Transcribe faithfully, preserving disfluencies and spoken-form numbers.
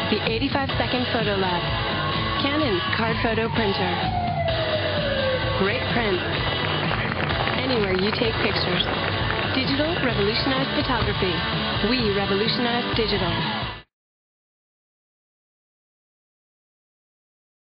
The eighty-five second Photo Lab. Canon card photo printer. Great print. Anywhere you take pictures. Digital revolutionized photography. We revolutionize digital.